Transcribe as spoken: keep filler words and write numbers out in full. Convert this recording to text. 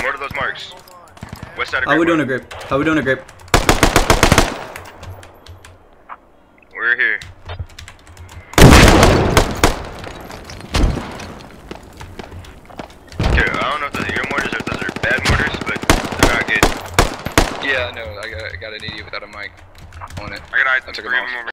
More to those marks. West side of How we doing a Great grip? How we doing a grip? We're here. Okay, I don't know if those are your mortars or if those are bad mortars, but they're not good. Yeah, no, I got, I got an idiot without a mic on it. I got eyes I on took three him of them off. over